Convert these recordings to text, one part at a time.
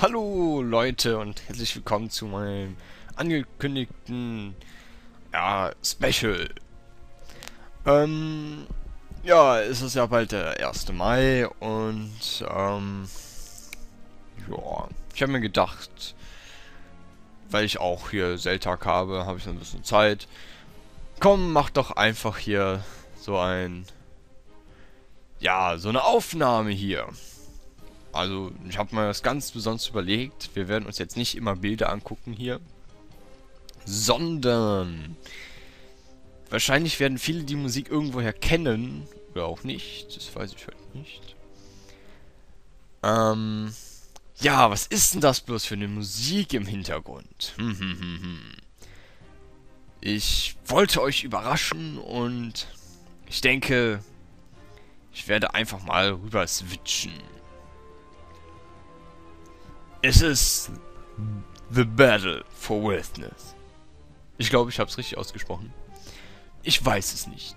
Hallo Leute und herzlich willkommen zu meinem angekündigten Special. Ähm, es ist ja bald der 1. Mai und ich habe mir gedacht, weil ich auch hier Zeltag habe ich noch ein bisschen Zeit. Komm, mach doch einfach hier so so eine Aufnahme hier. Also, ich habe mir das ganz besonders überlegt. Wir werden uns jetzt nicht immer Bilder angucken hier, sondern wahrscheinlich werden viele die Musik irgendwoher kennen. Oder auch nicht. Das weiß ich halt nicht. Was ist denn das bloß für eine Musik im Hintergrund? Ich wollte euch überraschen und ich denke, ich werde einfach mal rüber switchen. Es ist The Battle for Witness. Ich glaube, ich habe es richtig ausgesprochen. Ich weiß es nicht.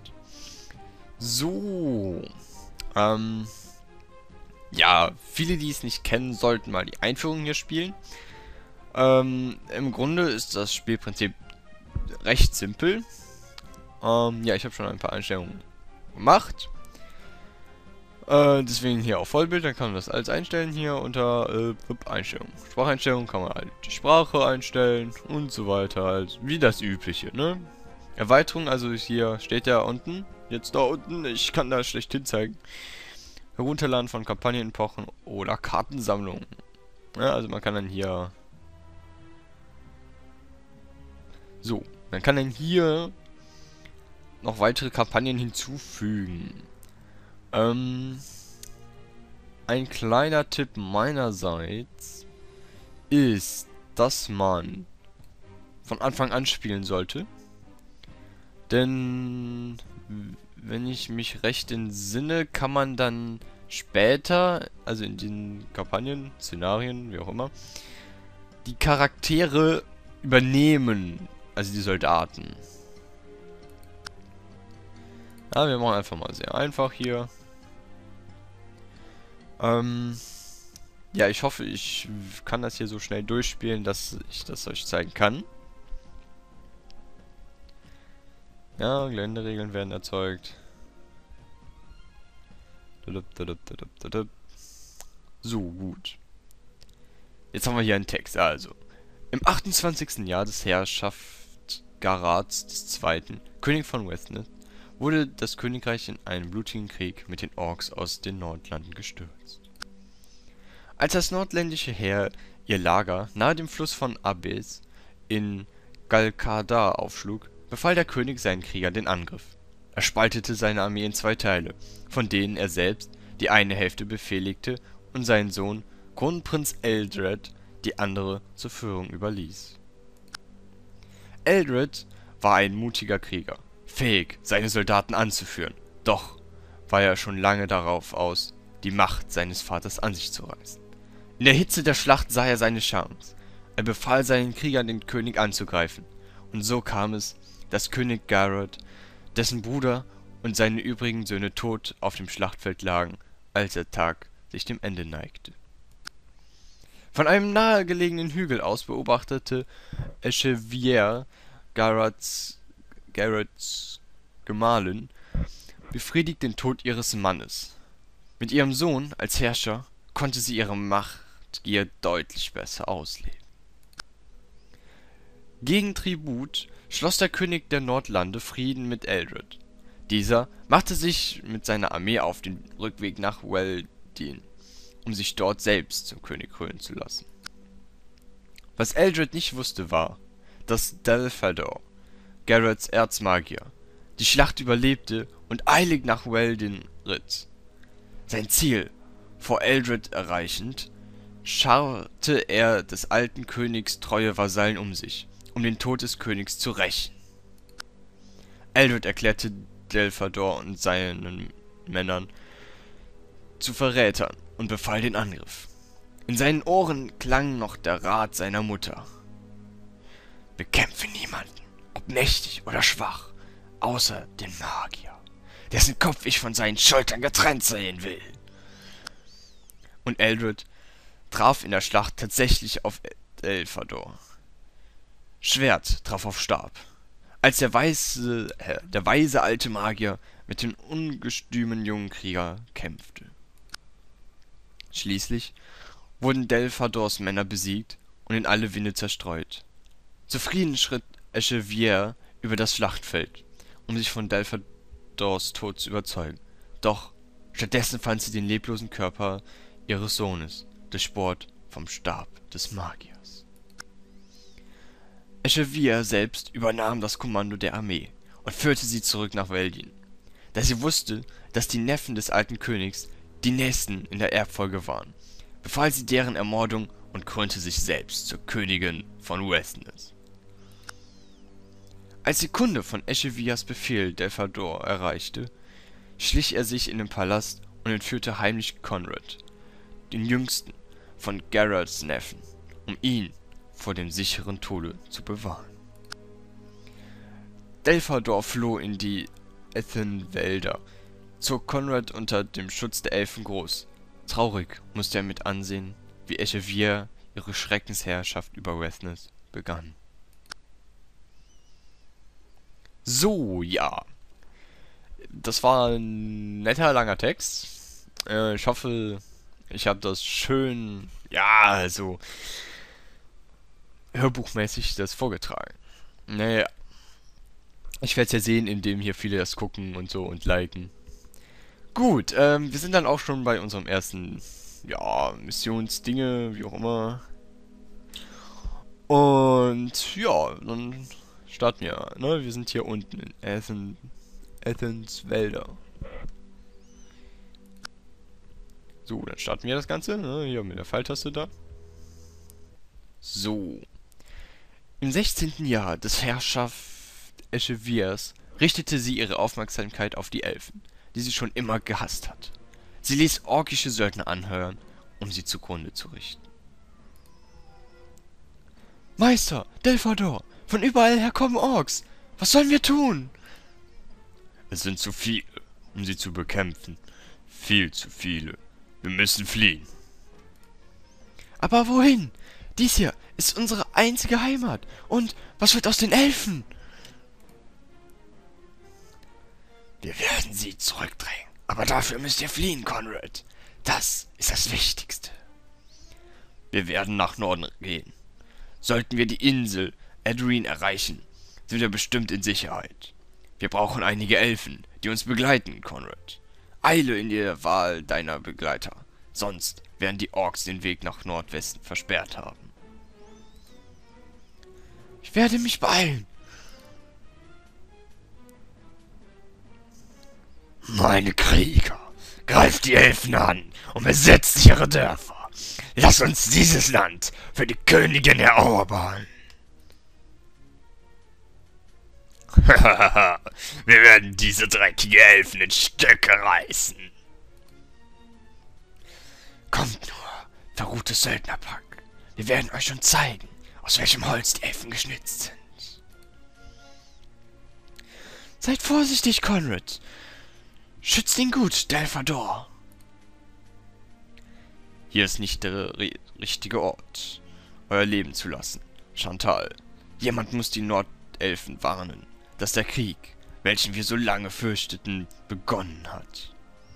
So. Viele, die es nicht kennen, sollten mal die Einführung hier spielen. Im Grunde ist das Spielprinzip recht simpel. Ich habe schon ein paar Einstellungen gemacht. Deswegen hier auf Vollbild, dann kann man das alles einstellen hier unter Einstellungen. Spracheinstellungen kann man halt die Sprache einstellen und so weiter, halt wie das übliche, ne? Erweiterung, also hier steht ja unten, jetzt da unten, ich kann da schlecht hinzeigen. Herunterladen von Kampagnenepochen oder Kartensammlungen. Ja, also man kann dann hier man kann dann hier noch weitere Kampagnen hinzufügen. Ein kleiner Tipp meinerseits ist, dass man von Anfang an spielen sollte. Denn, wenn ich mich recht entsinne, kann man dann später, also in den Kampagnen, Szenarien, wie auch immer, die Charaktere übernehmen. Also die Soldaten. Ja, wir machen einfach mal sehr einfach hier. Ich hoffe, ich kann das hier so schnell durchspielen, dass ich das euch zeigen kann. Ja, Geländeregeln werden erzeugt. So, gut. Jetzt haben wir hier einen Text, also. Im 28. Jahr des Herrschaft Garats II., König von Westnet, wurde das Königreich in einen blutigen Krieg mit den Orks aus den Nordlanden gestürzt. Als das nordländische Heer ihr Lager nahe dem Fluss von Abyss in Galkadar aufschlug, befahl der König seinen Kriegern den Angriff. Er spaltete seine Armee in 2 Teile, von denen er selbst die eine Hälfte befehligte und seinen Sohn Kronprinz Eldred die andere zur Führung überließ. Eldred war ein mutiger Krieger, fähig, seine Soldaten anzuführen, doch war er schon lange darauf aus, die Macht seines Vaters an sich zu reißen. In der Hitze der Schlacht sah er seine Chance. Er befahl seinen Kriegern, den König anzugreifen, und so kam es, dass König Garrod, dessen Bruder und seine übrigen Söhne tot auf dem Schlachtfeld lagen, als der Tag sich dem Ende neigte. Von einem nahegelegenen Hügel aus beobachtete Echevier, Garrods Gemahlin, befriedigt den Tod ihres Mannes. Mit ihrem Sohn als Herrscher konnte sie ihre Machtgier deutlich besser ausleben. Gegen Tribut schloss der König der Nordlande Frieden mit Eldred. Dieser machte sich mit seiner Armee auf den Rückweg nach Weldin, um sich dort selbst zum König krönen zu lassen. Was Eldred nicht wusste war, dass Delphador, Garrods Erzmagier, die Schlacht überlebte und eilig nach Weldin ritt. Sein Ziel vor Eldred erreichend, scharte er des alten Königs treue Vasallen um sich, um den Tod des Königs zu rächen. Eldred erklärte Delphador und seinen Männern zu Verrätern und befahl den Angriff. In seinen Ohren klang noch der Rat seiner Mutter: Bekämpfe niemanden, ob mächtig oder schwach, außer den Magier, dessen Kopf ich von seinen Schultern getrennt sehen will. Und Eldred traf in der Schlacht tatsächlich auf Elfador. Schwert traf auf Stab. Als der weise alte Magier mit dem ungestümen jungen Krieger kämpfte. Schließlich wurden Delphadors Männer besiegt und in alle Winde zerstreut. Zufrieden schritt Echevier über das Schlachtfeld, um sich von Delphadors Tod zu überzeugen. Doch stattdessen fand sie den leblosen Körper ihres Sohnes, durchbohrt vom Stab des Magiers. Echevier selbst übernahm das Kommando der Armee und führte sie zurück nach Veldin. Da sie wusste, dass die Neffen des alten Königs die nächsten in der Erbfolge waren, befahl sie deren Ermordung und krönte sich selbst zur Königin von Westness. Als die Kunde von Echeviers Befehl Delphador erreichte, schlich er sich in den Palast und entführte heimlich Conrad, den jüngsten von Geralts Neffen, um ihn vor dem sicheren Tode zu bewahren. Delphador floh in die Ethenwälder, zog Conrad unter dem Schutz der Elfen groß. Traurig musste er mit ansehen, wie Echevier ihre Schreckensherrschaft über Westness begann. So, ja. Das war ein netter, langer Text. Ich hoffe, ich habe das schön, ja, also hörbuchmäßig das vorgetragen. Naja. Ich werde es ja sehen, indem hier viele das gucken und so und liken. Gut, wir sind dann auch schon bei unserem ersten, ja, Missionsdinge, wie auch immer. Und ja, dann starten wir, ne? Wir sind hier unten in Athens-Wälder. So, dann starten wir das Ganze, ne? Hier mit der Pfeiltaste da. So. Im 16. Jahr des Herrschaft Echeviers richtete sie ihre Aufmerksamkeit auf die Elfen, die sie schon immer gehasst hat. Sie ließ orkische Söldner anheuern, um sie zugrunde zu richten. Meister, Delphador, von überall her kommen Orks. Was sollen wir tun? Es sind zu viele, um sie zu bekämpfen. Viel zu viele. Wir müssen fliehen. Aber wohin? Dies hier ist unsere einzige Heimat. Und was wird aus den Elfen? Wir werden sie zurückdrängen. Aber dafür müsst ihr fliehen, Conrad. Das ist das Wichtigste. Wir werden nach Norden gehen. Sollten wir die Insel Adrien erreichen, sind wir bestimmt in Sicherheit. Wir brauchen einige Elfen, die uns begleiten, Conrad. Eile in der Wahl deiner Begleiter. Sonst werden die Orks den Weg nach Nordwesten versperrt haben. Ich werde mich beeilen. Meine Krieger, greift die Elfen an und besetzt ihre Dörfer. Lass uns dieses Land für die Königin erobern. Wir werden diese dreckigen Elfen in Stücke reißen. Kommt nur, verruhtes Söldnerpack. Wir werden euch schon zeigen, aus welchem Holz die Elfen geschnitzt sind. Seid vorsichtig, Conrad. Schützt ihn gut, Delphador. Hier ist nicht der richtige Ort, euer Leben zu lassen. Chantal, jemand muss die Nordelfen warnen, dass der Krieg, welchen wir so lange fürchteten, begonnen hat.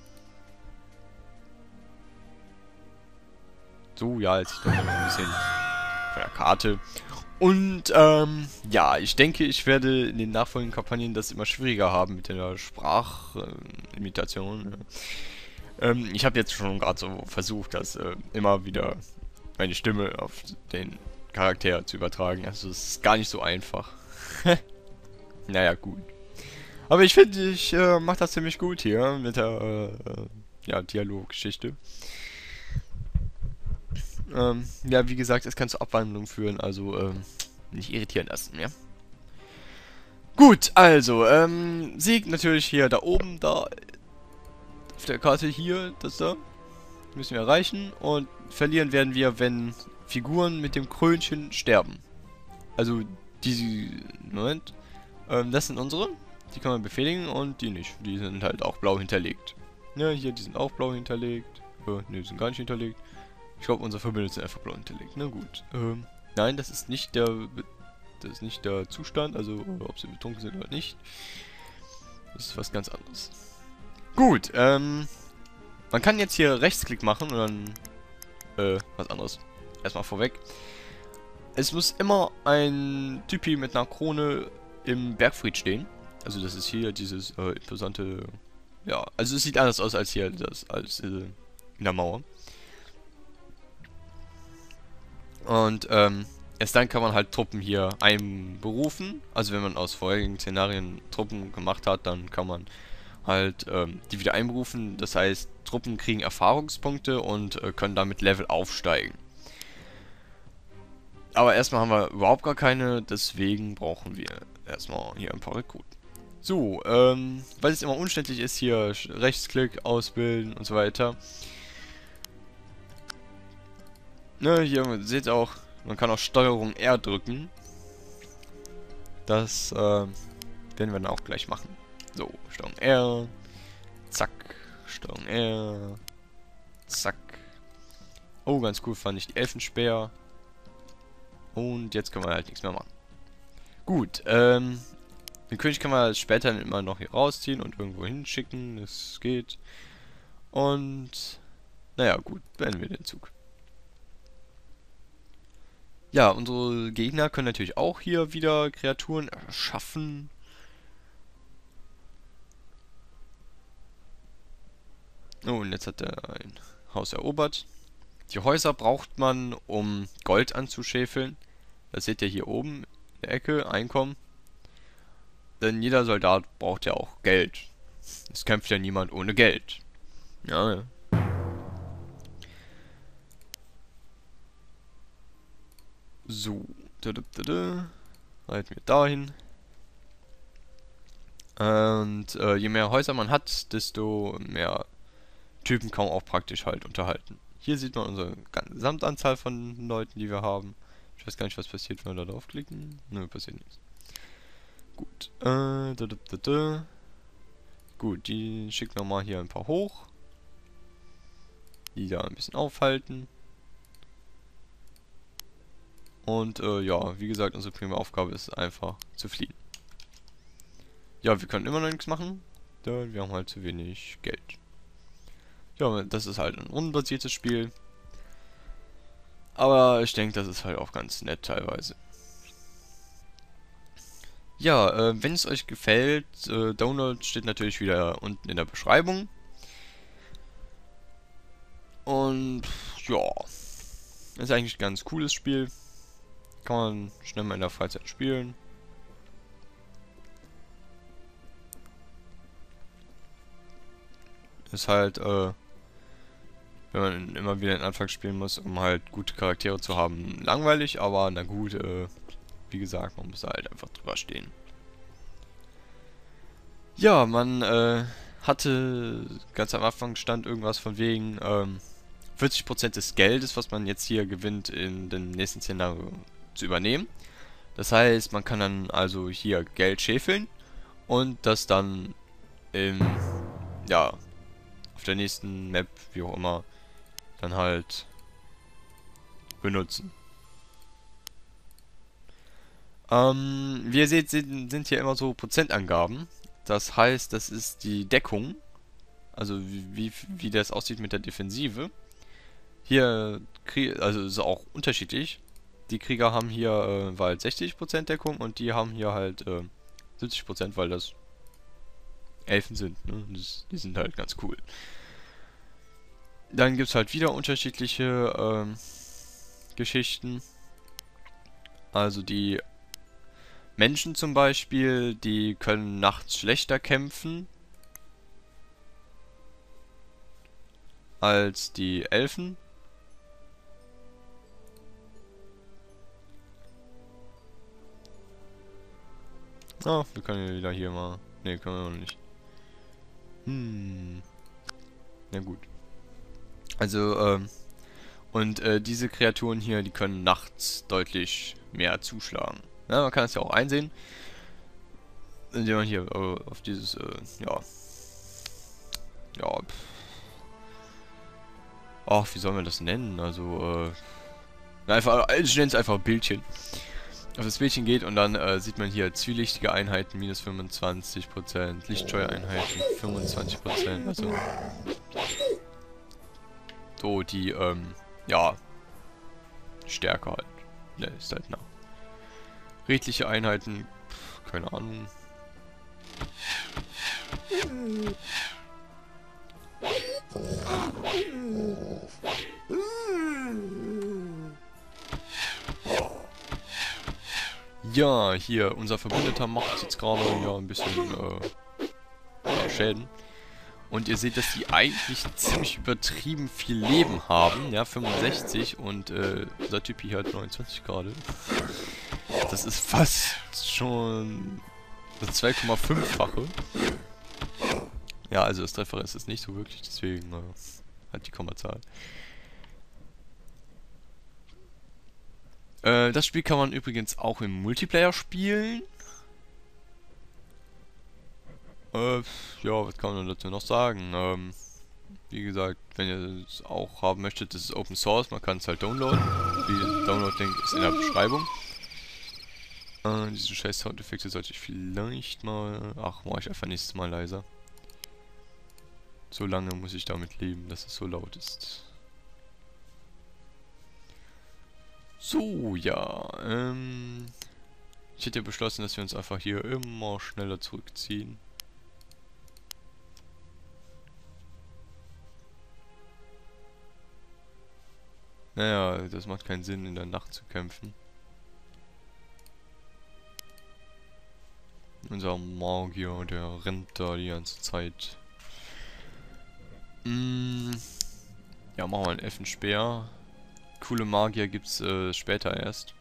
So, ja, jetzt doch noch ein bisschen von der Karte. Und, ja, ich denke, ich werde in den nachfolgenden Kampagnen das immer schwieriger haben mit der Sprachimitation. Ich habe jetzt schon gerade so versucht, das immer wieder meine Stimme auf den Charakter zu übertragen. Also es ist gar nicht so einfach. Naja, gut. Aber ich finde, ich mache das ziemlich gut hier mit der ja, Dialoggeschichte. Ja, wie gesagt, es kann zu Abwandlungen führen, also nicht irritieren lassen, ja. Gut, also, Sieg natürlich hier da oben, da auf der Karte hier, das da, müssen wir erreichen und verlieren werden wir, wenn Figuren mit dem Krönchen sterben. Also, diese, Moment, das sind unsere, die kann man befehligen und die nicht, die sind halt auch blau hinterlegt. Ja, hier, die sind auch blau hinterlegt, ne, die sind gar nicht hinterlegt. Ich glaube, unser Verbündeter ist einfach blau hinterlegt. Na gut. Nein, das ist nicht der... Das ist nicht der Zustand, also ob sie betrunken sind oder nicht. Das ist was ganz anderes. Gut, man kann jetzt hier Rechtsklick machen und dann, was anderes. Erstmal vorweg. Es muss immer ein Typi mit einer Krone im Bergfried stehen. Also das ist hier dieses, imposante... Ja, also es sieht anders aus als hier, in der Mauer. Und, erst dann kann man halt Truppen hier einberufen. Also wenn man aus vorherigen Szenarien Truppen gemacht hat, dann kann man halt die wieder einberufen. Das heißt, Truppen kriegen Erfahrungspunkte und können damit Level aufsteigen. Aber erstmal haben wir überhaupt gar keine, deswegen brauchen wir erstmal hier ein paar Rekruten. So, weil es immer umständlich ist, hier Rechtsklick, ausbilden und so weiter. Ne, hier seht ihr auch, man kann auch Steuerung R drücken. Das werden wir dann auch gleich machen. So, Steuerung R, zack, Steuerung R, zack. Oh, ganz cool fand ich die Elfenspeer. Und jetzt können wir halt nichts mehr machen. Gut, den König kann man später immer noch hier rausziehen und irgendwo hinschicken. Das geht. Und, naja, gut, beenden wir den Zug. Ja, unsere Gegner können natürlich auch hier wieder Kreaturen erschaffen. Oh, und jetzt hat er ein Haus erobert. Die Häuser braucht man, um Gold anzuschäfeln. Das seht ihr hier oben in der Ecke, Einkommen. Denn jeder Soldat braucht ja auch Geld. Es kämpft ja niemand ohne Geld. Ja, ja. So. Reiten wir dahin. Und je mehr Häuser man hat, desto mehr Typen kann man auch praktisch halt unterhalten. Hier sieht man unsere Gesamtanzahl von Leuten, die wir haben. Ich weiß gar nicht, was passiert, wenn wir da draufklicken. Nö, passiert nichts. Gut. Gut, die schicken wir mal hier ein paar hoch. Die da ein bisschen aufhalten. Und ja, wie gesagt, unsere primäre Aufgabe ist einfach zu fliehen. Ja, wir können immer noch nichts machen, denn wir haben halt zu wenig Geld. Ja, das ist halt ein rundenbasiertes Spiel. Aber ich denke, das ist halt auch ganz nett teilweise. Ja, wenn es euch gefällt, Download steht natürlich wieder unten in der Beschreibung. Und ja, ist eigentlich ein ganz cooles Spiel. Kann man schnell mal in der Freizeit spielen. Ist halt, wenn man immer wieder den Anfang spielen muss, um halt gute Charaktere zu haben, langweilig, aber na gut, wie gesagt, man muss halt einfach drüber stehen. Ja, man hatte ganz am Anfang stand irgendwas von wegen 40% des Geldes, was man jetzt hier gewinnt, in dem nächsten Szenario zu übernehmen. Das heißt, man kann dann also hier Geld schäfeln und das dann ja, auf der nächsten Map, wie auch immer, dann halt benutzen. Wie ihr seht, sind hier immer so Prozentangaben. Das heißt, das ist die Deckung. Also wie das aussieht mit der Defensive. Hier, also ist auch unterschiedlich. Die Krieger haben hier halt 60% Deckung und die haben hier halt 70%, weil das Elfen sind. Ne? Die sind halt ganz cool. Dann gibt es halt wieder unterschiedliche Geschichten. Also die Menschen zum Beispiel, die können nachts schlechter kämpfen als die Elfen. Ah, wir können ja wieder hier mal... Ne, können wir noch nicht. Na gut. Also, und diese Kreaturen hier, die können nachts deutlich mehr zuschlagen. Ja, man kann es ja auch einsehen, indem man hier auf dieses, ach, wie soll man das nennen? Also, einfach, ich nenne es einfach Bildchen. Auf das Bildchen geht und dann sieht man hier zwielichtige Einheiten minus 25%, Lichtscheuereinheiten 25%, also so die, ja, Stärke halt. Ne, ist halt nah. Redliche Einheiten, keine Ahnung. Ja, hier, unser Verbündeter macht jetzt gerade ja ein bisschen ja, Schäden. Und ihr seht, dass die eigentlich ziemlich übertrieben viel Leben haben. Ja, 65 und unser Typ hier hat 29 gerade. Das ist fast schon das 2,5-fache. Ja, also das Treffer ist es nicht so wirklich, deswegen halt die Kommazahl. Das Spiel kann man übrigens auch im Multiplayer spielen. Ja, was kann man dazu noch sagen? Wie gesagt, wenn ihr es auch haben möchtet, das ist Open Source, man kann es halt downloaden. Die Download-Link ist in der Beschreibung. Diese scheiß Soundeffekte sollte ich vielleicht mal... Ach, mache ich einfach nächstes Mal leiser. So lange muss ich damit leben, dass es so laut ist. So, ja, ich hätte ja beschlossen, dass wir uns einfach hier immer schneller zurückziehen. Naja, das macht keinen Sinn, in der Nacht zu kämpfen. Unser Magier, der rennt da die ganze Zeit. Ja, machen wir einen Elfenspeer. Coole Magier gibt's später erst.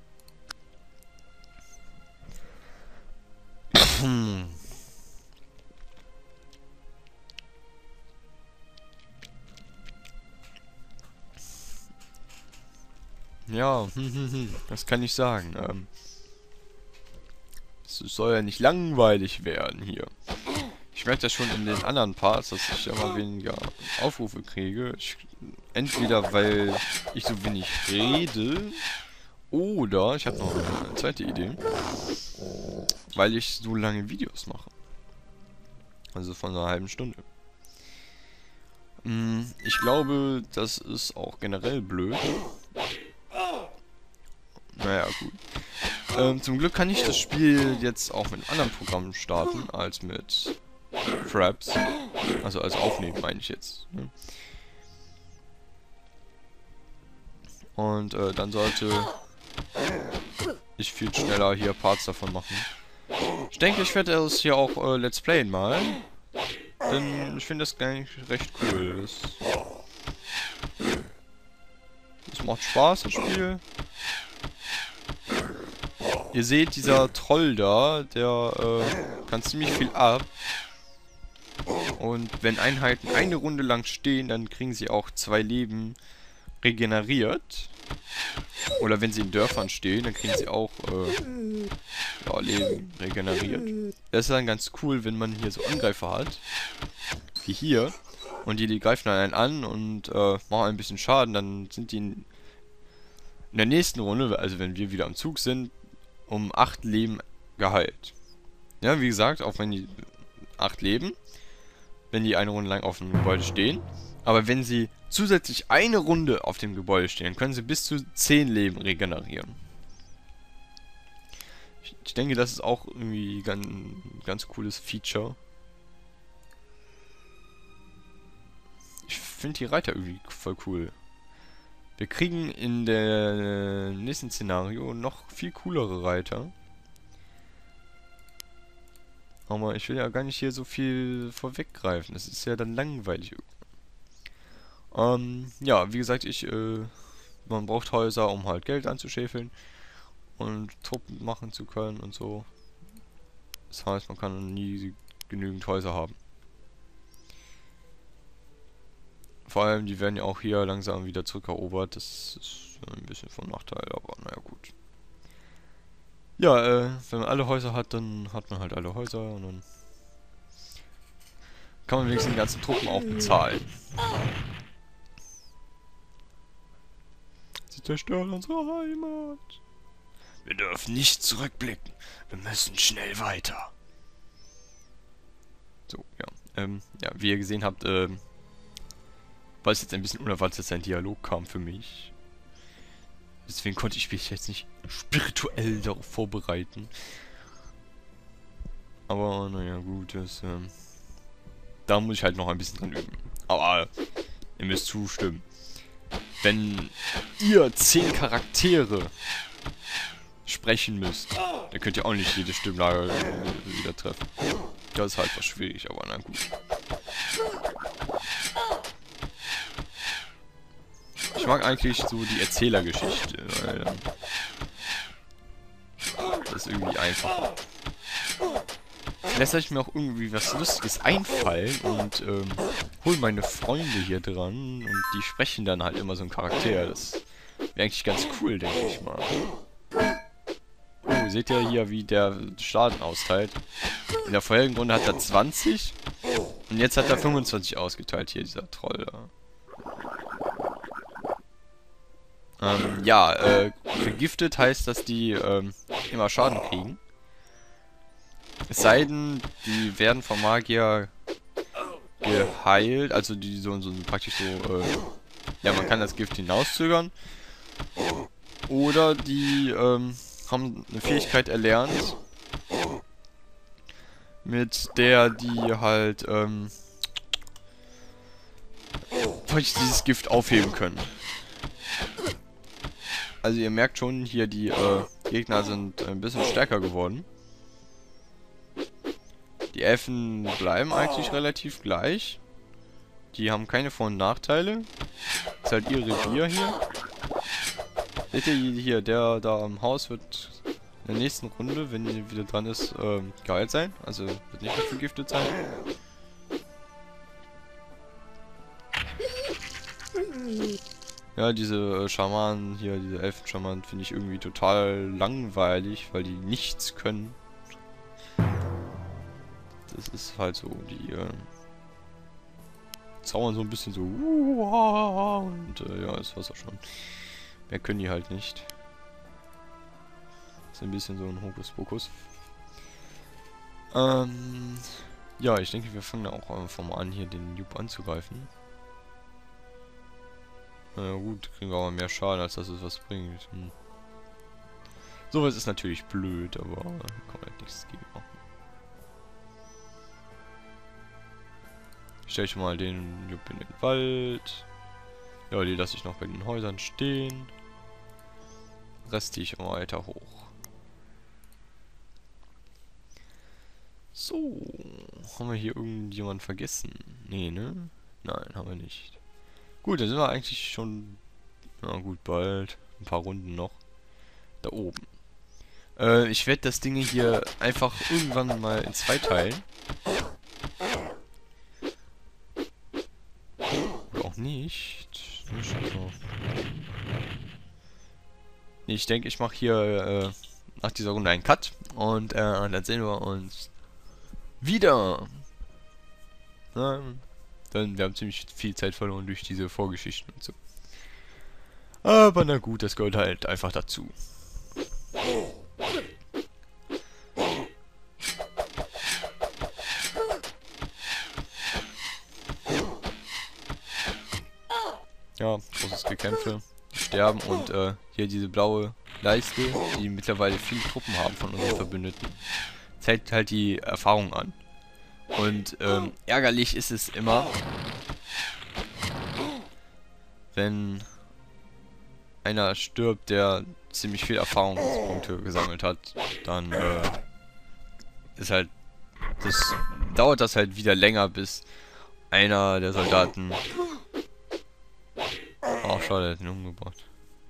Ja, das kann ich sagen. Es soll ja nicht langweilig werden hier. Ich merke das schon in den anderen Parts, dass ich immer weniger Aufrufe kriege. Entweder weil ich so wenig rede, oder ich habe noch eine zweite Idee, weil ich so lange Videos mache. Also von einer halben Stunde. Ich glaube, das ist auch generell blöd. Naja, gut. Zum Glück kann ich das Spiel jetzt auch mit anderen Programmen starten, als mit Fraps. Also als Aufnehmen meine ich jetzt. Ne? Und dann sollte ich viel schneller hier Parts davon machen. Ich denke, ich werde es hier auch Let's Playen mal. Denn ich finde das gar nicht recht cool. Das macht Spaß, das Spiel. Ihr seht, dieser Troll da, der kann ziemlich viel ab. Und wenn Einheiten eine Runde lang stehen, dann kriegen sie auch 2 Leben regeneriert. Oder wenn sie in Dörfern stehen, dann kriegen sie auch ja, Leben regeneriert. Das ist dann ganz cool, wenn man hier so Angreifer hat. Wie hier. Und die greifen dann einen an und machen ein bisschen Schaden. Dann sind die in der nächsten Runde, also wenn wir wieder am Zug sind, um 8 Leben geheilt. Ja, wie gesagt, auch wenn die 8 Leben, wenn die eine Runde lang auf dem Gebäude stehen. Aber wenn sie zusätzlich eine Runde auf dem Gebäude stehen, können sie bis zu 10 Leben regenerieren. Ich denke, das ist auch irgendwie ganz cooles Feature. Ich finde die Reiter irgendwie voll cool. Wir kriegen in der nächsten Szenario noch viel coolere Reiter. Aber ich will ja gar nicht hier so viel vorweggreifen. Das ist ja dann langweilig. Ja, wie gesagt, man braucht Häuser, um halt Geld anzuschäfeln und Truppen machen zu können und so. Das heißt, man kann nie genügend Häuser haben. Vor allem, die werden ja auch hier langsam wieder zurückerobert. Das ist ein bisschen von Nachteil, aber naja, gut. Ja, wenn man alle Häuser hat, dann hat man halt alle Häuser und dann kann man wenigstens die ganzen Truppen auch bezahlen. Sie zerstören unsere Heimat. Wir dürfen nicht zurückblicken. Wir müssen schnell weiter. So, ja. Ja, wie ihr gesehen habt, war es jetzt ein bisschen unerwartet, dass ein Dialog kam für mich. Deswegen konnte ich mich jetzt nicht spirituell darauf vorbereiten. Aber, naja, gut, da muss ich halt noch ein bisschen dran üben. Aber ihr müsst zustimmen. Wenn ihr 10 Charaktere sprechen müsst, dann könnt ihr auch nicht jede Stimmlage wieder treffen. Das ist halt was schwierig, aber na gut. Ich mag eigentlich so die Erzählergeschichte, weil das ist irgendwie einfacher. Lässt ich mir auch irgendwie was Lustiges einfallen und hol meine Freunde hier dran und die sprechen dann halt immer so einen Charakter. Das wäre eigentlich ganz cool, denke ich mal. Oh, seht ihr hier, wie der Schaden austeilt? In der vorherigen Runde hat er 20 und jetzt hat er 25 ausgeteilt, hier dieser Troll da. Ja, vergiftet heißt, dass die immer Schaden kriegen. Es sei denn, die werden vom Magier geheilt, also die so praktisch so, ja, man kann das Gift hinauszögern. Oder die haben eine Fähigkeit erlernt, mit der die halt praktisch dieses Gift aufheben können. Also ihr merkt schon, hier die Gegner sind ein bisschen stärker geworden. Die Elfen bleiben eigentlich relativ gleich. Die haben keine Vor- und Nachteile. Das ist halt ihr Revier hier. Seht ihr hier, der da am Haus wird in der nächsten Runde, wenn ihr wieder dran ist, geheilt sein. Also wird nicht mehr vergiftet sein. Ja, diese Schamanen hier, diese Elfen-Schamanen, finde ich irgendwie total langweilig, weil die nichts können. Das ist halt so, die zaubern so ein bisschen so und ja, das war's auch schon. Mehr können die halt nicht. Das ist ein bisschen so ein Hokuspokus. Ja, ich denke, wir fangen da auch einfach mal an, hier den Noob anzugreifen. Na ja, gut, kriegen wir aber mehr Schaden, als dass es was bringt. Sowas ist natürlich blöd, aber kann man halt nichts gegen machen. Stell ich mal den Jupp in den Wald. Ja, die lasse ich noch bei den Häusern stehen. Rest ich immer weiter hoch. So, haben wir hier irgendjemanden vergessen? Nee, ne? Nein, haben wir nicht. Gut, dann sind wir eigentlich schon, na gut, bald. Ein paar Runden noch. Da oben. Ich werde das Ding hier einfach irgendwann mal in 2 teilen. Auch nicht. Nee, ich denke, ich mache hier nach dieser Runde einen Cut. Und dann sehen wir uns wieder. Dann, wir haben ziemlich viel Zeit verloren durch diese Vorgeschichten und so. Aber na gut, das gehört halt einfach dazu. Ja, großes Gekämpfe, sterben und hier diese blaue Leiste, die mittlerweile viele Truppen haben von unseren Verbündeten, zeigt halt die Erfahrung an. Und ärgerlich ist es immer, wenn einer stirbt, der ziemlich viel Erfahrungspunkte gesammelt hat, dann ist halt, dauert das halt wieder länger, bis einer der Soldaten... Oh, schade, er hat ihn umgebracht.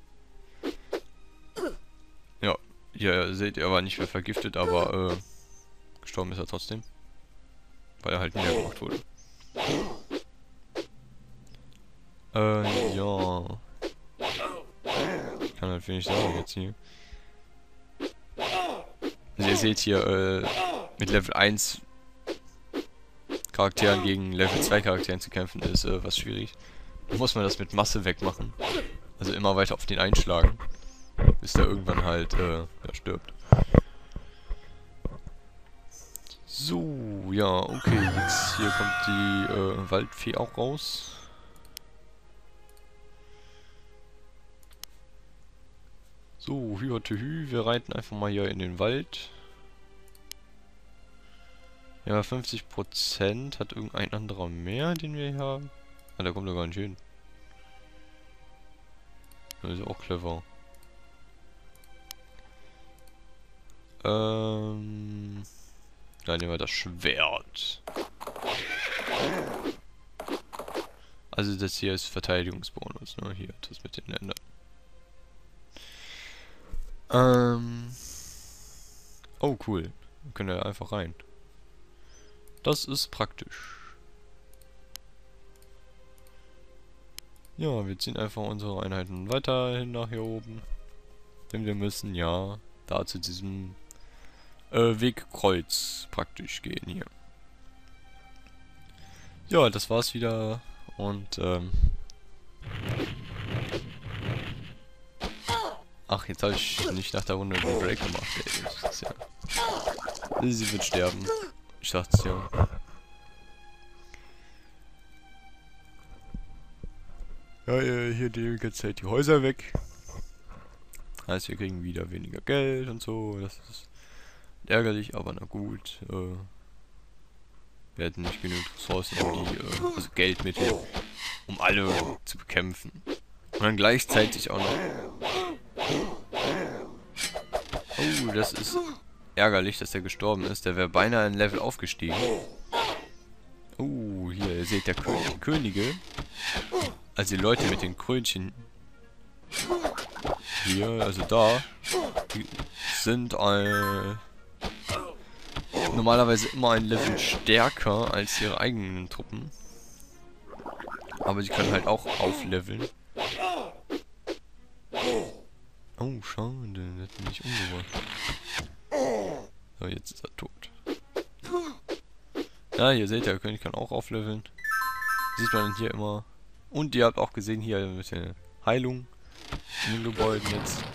Ja, hier seht ihr, er war nicht mehr vergiftet, aber gestorben ist er trotzdem. Weil er halt niedergemacht wurde. Ja. Ich kann halt wenig sagen jetzt hier. Also ihr seht hier, mit Level 1 Charakteren gegen Level 2 Charakteren zu kämpfen ist was schwierig. Da muss man das mit Masse wegmachen. Also immer weiter auf den einschlagen, bis der irgendwann halt, ja, stirbt. So, ja, okay, jetzt hier kommt die, Waldfee auch raus. So, hü, wir reiten einfach mal hier in den Wald. Ja, 50% hat irgendein anderer mehr, den wir hier haben. Ah, der kommt doch gar nicht hin. Das ist auch clever. Dann nehmen wir das Schwert. Also das hier ist Verteidigungsbonus, ne? Hier, das mit den Ländern. Oh, cool. Wir können ja einfach rein. Das ist praktisch. Ja, wir ziehen einfach unsere Einheiten weiterhin nach hier oben. Denn wir müssen ja da zu diesem Wegkreuz praktisch gehen hier. Ja, das war's wieder. Und ach, jetzt habe ich nicht nach der Runde den Break gemacht, ey. Das ist ja... Sie wird sterben. Ich sag's ja. Ja, hier die jetzt halt die Häuser weg. Heißt, wir kriegen wieder weniger Geld und so. Das ist ärgerlich, aber na gut. Wir hatten nicht genug Ressourcen, um die, also Geldmittel, um alle zu bekämpfen. Und dann gleichzeitig auch noch... Oh, das ist ärgerlich, dass der gestorben ist. Der wäre beinahe ein Level aufgestiegen. Oh, hier, ihr seht, die Könige. Also die Leute mit den Krönchen. Hier, also da. Die sind normalerweise immer ein Level stärker als ihre eigenen Truppen. Aber sie können halt auch aufleveln. Oh, schade, der hat mich umgebracht. So, jetzt ist er tot. Ja, hier seht ihr, der König kann auch aufleveln. Sieht man hier immer. Und ihr habt auch gesehen, hier ein bisschen Heilung in den Gebäuden jetzt.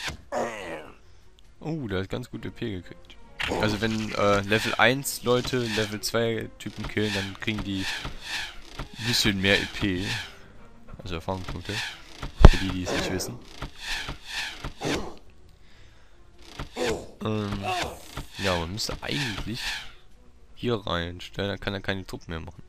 Oh, der hat ganz gut EP gekriegt. Also wenn Level 1 Leute Level 2 Typen killen, dann kriegen die ein bisschen mehr EP. Also Erfahrungspunkte. Für die, die es nicht wissen. Ja, man müsste eigentlich hier reinstellen, dann kann er keine Truppen mehr machen.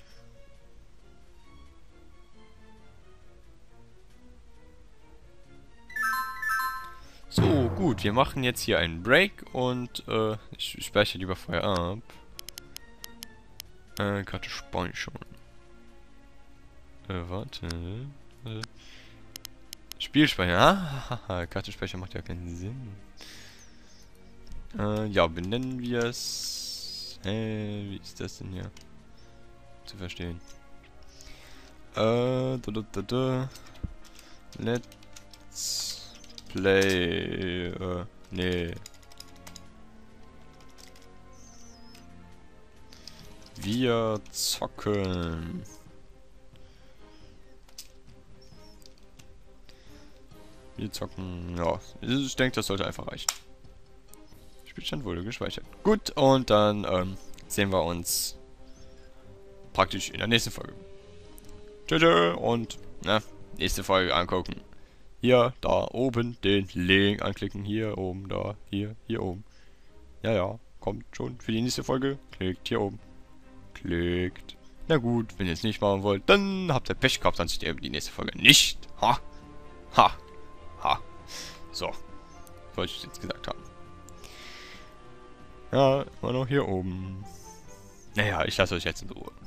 So, gut, wir machen jetzt hier einen Break und ich speichere lieber vorher ab. Karte speichern. Warte. Spielspeicher. Karte speichern macht ja keinen Sinn. Ja, benennen wir es. Wie ist das denn hier? Zu verstehen. Let's play. Nee. Wir zocken. Wir zocken. Ja, ich denke, das sollte einfach reichen. Spielstand wurde gespeichert. Gut, und dann sehen wir uns praktisch in der nächsten Folge. Tschüss und nächste Folge angucken. Hier, da oben den Link anklicken. Hier oben, da, hier oben. Ja, kommt schon für die nächste Folge. Klickt hier oben. Klickt. Na gut, wenn ihr es nicht machen wollt, dann habt ihr Pech gehabt, dann seht ihr die nächste Folge nicht. Ha. So. Wollte ich jetzt gesagt haben. Ja, immer noch hier oben. Naja, ich lasse euch jetzt in Ruhe.